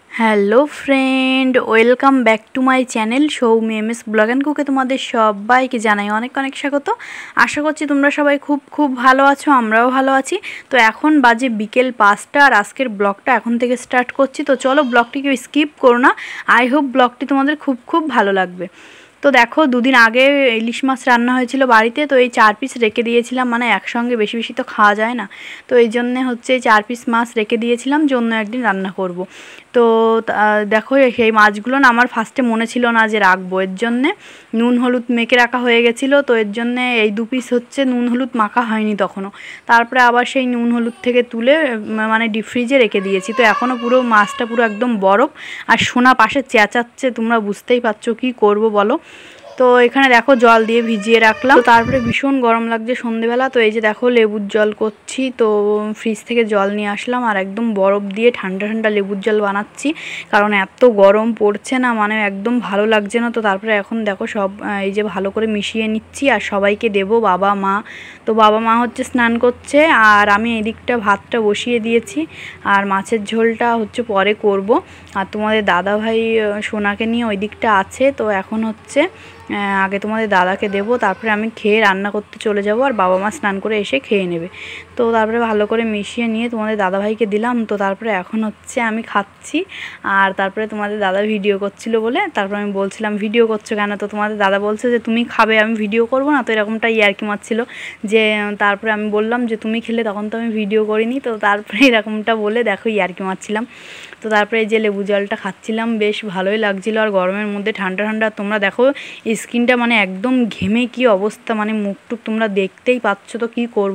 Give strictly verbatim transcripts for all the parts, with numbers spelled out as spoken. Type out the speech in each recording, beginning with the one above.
Hello friend, welcome back to my channel Soumi M S vlog and কুকে তোমাদের সবাইকে জানাই অনেক অনেক স্বাগত। আশা করছি তোমরা সবাই খুব খুব ভালো আছো, আমরাও ভালো আছি। তো এখন বাজে বিকেল পাঁচটা আর আজকের ব্লগটা এখন থেকে স্টার্ট করছি। তো চলো ব্লগটিকে স্কিপ করো না, আই হোপ ব্লগটি তোমাদের খুব খুব ভালো লাগবে। তো দেখো, দুদিন আগে ইলিশ মাছ রান্না হয়েছিল বাড়িতে, তো এই চার পিস রেখে দিয়েছিলাম, মানে একসঙ্গে বেশি বেশি তো খাওয়া যায় না, তো এই জন্যে হচ্ছে চার পিস মাছ রেখে দিয়েছিলাম, জন্য একদিন রান্না করব। তো দেখো সেই মাছগুলো না আমার ফার্স্টে মনে ছিল না যে রাখবো, এর জন্যে নুন হলুদ মেখে রাখা হয়ে গেছিলো, তো এর জন্যে এই দু পিস হচ্ছে নুন হলুদ মাখা হয়নি তখনও। তারপরে আবার সেই নুন হলুদ থেকে তুলে মানে ডিপ ফ্রিজে রেখে দিয়েছি। তো এখনও পুরো মাছটা পুরো একদম বরফ, আর সোনা পাশে চেঁচাচ্ছে, তোমরা বুঝতেই পারছো কী করবো বলো। তো এখানে দেখো জল দিয়ে ভিজিয়ে রাখলাম। তো তারপরে ভীষণ গরম লাগছে সন্ধেবেলা, তো এই যে দেখো লেবুর জল করছি। তো ফ্রিজ থেকে জল নিয়ে আসলাম আর একদম বরফ দিয়ে ঠান্ডা ঠান্ডা লেবুর জল বানাচ্ছি, কারণ এত গরম পড়ছে না, মানে একদম ভালো লাগছে না। তো তারপরে এখন দেখো সব এই যে ভালো করে মিশিয়ে নিচ্ছি আর সবাইকে দেবো, বাবা মা। তো বাবা মা হচ্ছে স্নান করছে আর আমি এদিকটা ভাতটা বসিয়ে দিয়েছি, আর মাছের ঝোলটা হচ্ছে পরে করব। আর তোমাদের দাদা ভাই সোনাকে নিয়ে ওই দিকটা আছে, তো এখন হচ্ছে আগে তোমাদের দাদাকে দেবো, তারপরে আমি খেয়ে রান্না করতে চলে যাব, আর বাবা মা স্নান করে এসে খেয়ে নেবে। তো তারপরে ভালো করে মিশিয়ে নিয়ে তোমাদের দাদাভাইকে দিলাম। তো তারপরে এখন হচ্ছে আমি খাচ্ছি, আর তারপরে তোমাদের দাদা ভিডিও করছিল বলে তারপরে আমি বলছিলাম ভিডিও করছো কেন, তো তোমাদের দাদা বলছে যে তুমি খাবে আমি ভিডিও করব না, তো এরকমটা ইয়ার্কি মারছিল যে, তারপরে আমি বললাম যে তুমি খেলে তখন তো আমি ভিডিও করিনি, তো তারপরে এরকমটা বলে দেখো ইয়ার্কি মারছিলাম। তো তারপরে এই যে লেবু জলটা খাচ্ছিলাম, বেশ ভালোই লাগছিলো, আর গরমের মধ্যে ঠান্ডা ঠান্ডা। তোমরা দেখো স্কিনটা মানে একদম ঘেমে কি অবস্থা, মানে মুখটুক তোমরা দেখতেই পাচ্ছ, তো কি করব।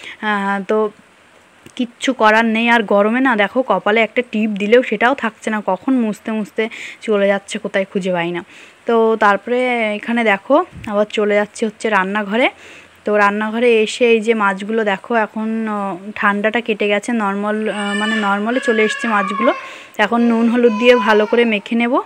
তো কিচ্ছু করার নেই, আর গরমে না দেখো কপালে একটা টিপ দিলেও সেটাও থাকছে না, কখন মুছতে মুছতে চলে যাচ্ছে কোথায় খুঁজে পাই না। তো তারপরে এখানে দেখো আবার চলে যাচ্ছে হচ্ছে রান্নাঘরে। তো রান্নাঘরে এসে এই যে মাছগুলো দেখো এখন ঠান্ডাটা কেটে গেছে, নর্মাল মানে নর্মালে চলে এসছে মাছগুলো, এখন নুন হলুদ দিয়ে ভালো করে মেখে নেব।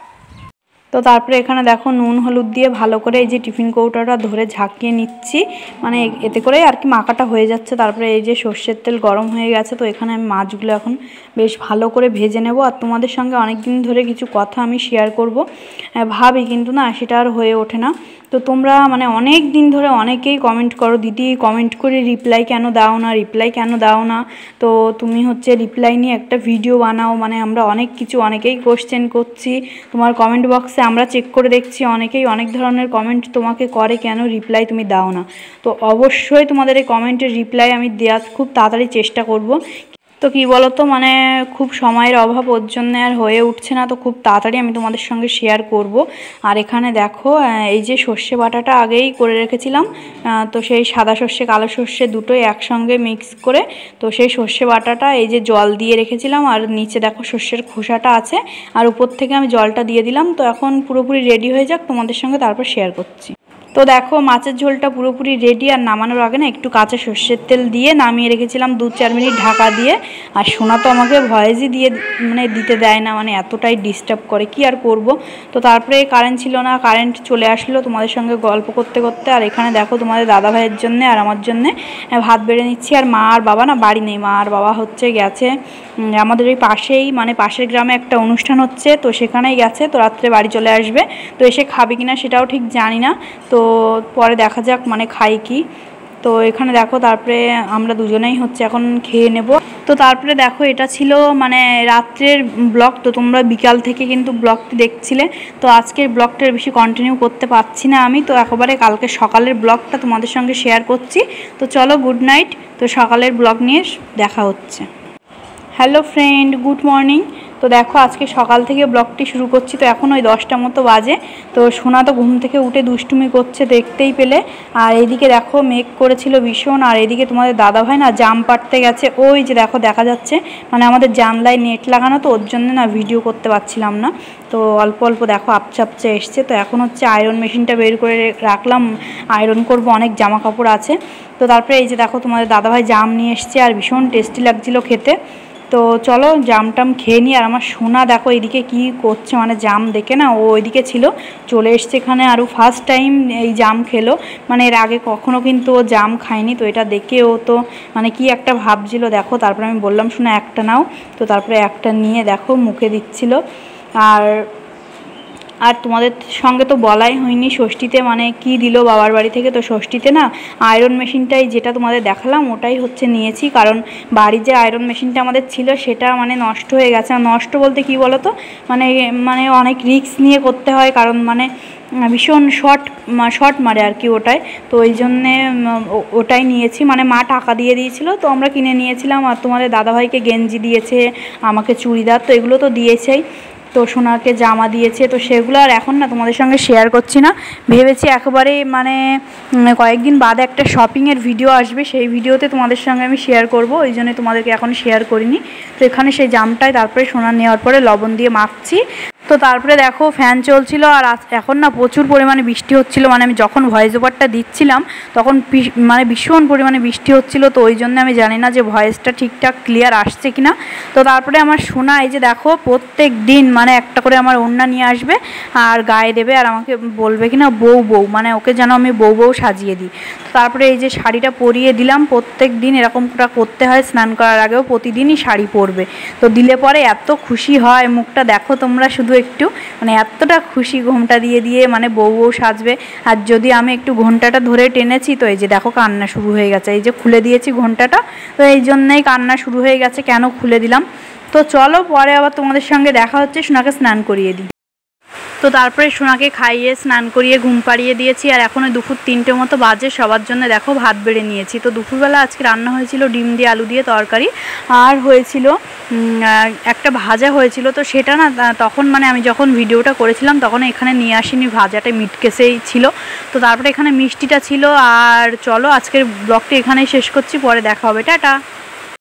তো তারপরে এখানে দেখো নুন হলুদ দিয়ে ভালো করে এই যে টিফিন কৌটাটা ধরে ঝাঁকিয়ে নিচ্ছি, মানে এতে করে আর কি মাখাটা হয়ে যাচ্ছে। তারপরে এই যে সর্ষের তেল গরম হয়ে গেছে, তো এখানে আমি মাছগুলো এখন বেশ ভালো করে ভেজে নেব, আর তোমাদের সঙ্গে অনেক দিন ধরে কিছু কথা আমি শেয়ার করব ভাবি, কিন্তু না সেটা আর হয়ে ওঠে না। তো তোমরা মানে অনেক দিন ধরে অনেকেই কমেন্ট করো, দিদি কমেন্ট করে রিপ্লাই কেন দাও না, রিপ্লাই কেন দাও না, তো তুমি হচ্ছে রিপ্লাই নিয়ে একটা ভিডিও বানাও। মানে আমরা অনেক কিছু অনেকেই কোশ্চেন করছি, তোমার কমেন্ট বক্সে আমরা চেক করে দেখছি অনেকেই অনেক ধরনের কমেন্ট তোমাকে করে, কেন রিপ্লাই তুমি দাও না। তো অবশ্যই তোমাদের এই কমেন্টের রিপ্লাই আমি দেওয়ার খুব তাড়াতাড়ি চেষ্টা করব। তো কী বলো তো, মানে খুব সময়ের অভাব, ওর জন্য আর হয়ে উঠছে না, তো খুব তাড়াতাড়ি আমি তোমাদের সঙ্গে শেয়ার করব। আর এখানে দেখো এই যে সর্ষে বাটাটা আগেই করে রেখেছিলাম, তো সেই সাদা সর্ষে কালো সর্ষে দুটোই একসঙ্গে মিক্স করে, তো সেই সর্ষে বাটাটা এই যে জল দিয়ে রেখেছিলাম, আর নিচে দেখো সর্ষের খোসাটা আছে, আর উপর থেকে আমি জলটা দিয়ে দিলাম। তো এখন পুরোপুরি রেডি হয়ে যাক, তোমাদের সঙ্গে তারপর শেয়ার করছি। তো দেখো মাছের ঝোলটা পুরোপুরি রেডি, আর নামানোর আগে না একটু কাঁচা সর্ষের তেল দিয়ে নামিয়ে রেখেছিলাম দু চার মিনিট ঢাকা দিয়ে। আর সোনা তো আমাকে ভয়েসই দিয়ে মানে দিতে দেয় না, মানে এতটাই ডিস্টার্ব করে, কি আর করব। তো তারপরে কারেন্ট ছিল না, কারেন্ট চলে আসলো তোমাদের সঙ্গে গল্প করতে করতে। আর এখানে দেখো তোমাদের দাদা ভাইয়ের জন্যে আর আমার জন্যে ভাত বেড়ে নিচ্ছি। আর মা আর বাবা না বাড়ি নেই, মা আর বাবা হচ্ছে গেছে আমাদের ওই পাশেই, মানে পাশের গ্রামে একটা অনুষ্ঠান হচ্ছে, তো সেখানেই গেছে, তো রাত্রে বাড়ি চলে আসবে। তো এসে খাবে কিনা সেটাও ঠিক জানি না, তো পরে দেখা যাক মানে খাই কি। তো এখানে দেখো তারপরে আমরা দুজনেই হচ্ছে এখন খেয়ে নেব। তো তারপরে দেখো এটা ছিল মানে রাত্রের ব্লগ, তো তোমরা বিকাল থেকে কিন্তু ব্লগটি দেখছিলে, তো আজকের ব্লগটার বেশি কন্টিনিউ করতে পারছি না আমি, তো একেবারে কালকে সকালের ব্লগটা তোমাদের সঙ্গে শেয়ার করছি। তো চলো গুড নাইট, তো সকালের ব্লগ নিয়ে দেখা হচ্ছে। Hello friend, good morning. তো দেখো আজকে সকাল থেকে ব্লগটি শুরু করছি, তো এখন ওই দশটা মতো বাজে। তো সোনা তো ঘুম থেকে উঠে দুষ্টুমি করছে, দেখতেই পেলে। আর এইদিকে দেখো মেঘ করেছিল ভীষণ, আর এদিকে তোমাদের দাদাভাই না জাম পাড়তে গেছে, ওই যে দেখো দেখা যাচ্ছে, মানে আমাদের জানলায় নেট লাগানো, তো ওর জন্য না ভিডিও করতে পারছিলাম না। তো অল্প অল্প দেখো আপচা আপচা এসছে। তো এখন হচ্ছে আয়রন মেশিনটা বের করে রাখলাম, আয়রন করব, অনেক জামা কাপড় আছে। তো তারপরে এই যে দেখো তোমাদের দাদাভাই জাম নিয়ে এসছে, আর ভীষণ টেস্টি লাগছিল খেতে। তো চলো জাম টাম খেয়ে নিই। আর আমার সোনা দেখো এদিকে কি করছে, মানে জাম দেখে না ও ওইদিকে ছিল, চলে এসছে এখানে, আরও ফার্স্ট টাইম এই জাম খেলো, মানে এর আগে কখনো কিন্তু ও জাম খায়নি। তো এটা দেখে ও তো মানে কি একটা ভাবছিল দেখো। তারপরে আমি বললাম শোনা একটা নাও, তো তারপরে একটা নিয়ে দেখো মুখে দিচ্ছিল। আর আর তোমাদের সঙ্গে তো বলাই হয়নি ষষ্ঠীতে মানে কি দিল বাবার বাড়ি থেকে। তো ষষ্ঠীতে না আয়রন মেশিনটাই যেটা তোমাদের দেখালাম ওটাই হচ্ছে নিয়েছি, কারণ বাড়ির যে আয়রন মেশিনটা আমাদের ছিল সেটা মানে নষ্ট হয়ে গেছে। নষ্ট বলতে কি বলো তো, মানে মানে অনেক রিস্ক নিয়ে করতে হয়, কারণ মানে ভীষণ শর্ট শর্ট মারে আর কি ওটাই। তো ওই জন্যে ওটাই নিয়েছি, মানে মা টাকা দিয়ে দিয়েছিলো তো আমরা কিনে নিয়েছিলাম। আর তোমাদের দাদাভাইকে গেঞ্জি দিয়েছে, আমাকে চুড়িদার, তো এগুলো তো দিয়েছেই। তো সোনাকে জামা দিয়েছে, তো সেগুলো আর এখন না তোমাদের সঙ্গে শেয়ার করছি না। ভেবেছি একেবারে মানে কয়েকদিন বাদে একটা শপিংয়ের ভিডিও আসবে, সেই ভিডিওতে তোমাদের সঙ্গে আমি শেয়ার করব, ওই জন্য তোমাদেরকে এখন শেয়ার করিনি। তো এখানে সেই জামটাই তারপরে সোনা নেওয়ার পরে লবণ দিয়ে মাখছি। তো তারপরে দেখো ফ্যান চলছিল, আর এখন না প্রচুর পরিমাণে বৃষ্টি হচ্ছিল, মানে আমি যখন ভয়েস ওভারটা দিচ্ছিলাম তখন মানে ভীষণ পরিমাণে বৃষ্টি হচ্ছিল। তো ওই জন্য আমি জানি না যে ভয়েসটা ঠিকঠাক ক্লিয়ার আসছে কিনা। তো তারপরে আমার সোনা এই যে দেখো প্রত্যেক দিন মানে একটা করে আমার ওড়না নিয়ে আসবে আর গায়ে দেবে, আর আমাকে বলবে কিনা বউ বউ, মানে ওকে যেন আমি বউ বউ সাজিয়ে দিই। তো তারপরে এই যে শাড়িটা পরিয়ে দিলাম, প্রত্যেক দিন এরকমটা করতে হয়, স্নান করার আগেও প্রতিদিনই শাড়ি পরবে। তো দিলে পরে এত খুশি হয়, মুখটা দেখো তোমরা শুধু একটু, মানে এতটা খুশি, ঘোমটা দিয়ে দিয়ে মানে বউ বউ সাজবে। আর যদি আমি একটু ঘোমটাটা ধরে টেনেছি তো এই যে দেখো কান্না শুরু হয়ে গেছে, এই যে খুলে দিয়েছি ঘোমটাটা, তো এই জন্যই কান্না শুরু হয়ে গেছে, কেন খুলে দিলাম। তো চলো পরে আবার তোমাদের সঙ্গে দেখা হচ্ছে, সোনাকে স্নান করিয়ে দিই। তো তারপরে সোনাকে খাইয়ে স্নান করিয়ে ঘুম পাড়িয়ে দিয়েছি। আর এখন দুপুর তিনটে মতো বাজে, সবার জন্য দেখো ভাত বেড়ে নিয়েছি। তো দুপুরবেলা আজকে রান্না হয়েছিল ডিম দিয়ে আলু দিয়ে তরকারি, আর হয়েছিল একটা ভাজা হয়েছিল। তো সেটা না তখন মানে আমি যখন ভিডিওটা করেছিলাম তখন এখানে নিয়ে আসিনি, ভাজাটা মিটকেসেই ছিল। তো তারপরে এখানে মিষ্টিটা ছিল। আর চলো আজকের ব্লগটি এখানেই শেষ করছি, পরে দেখা হবে, টাটা।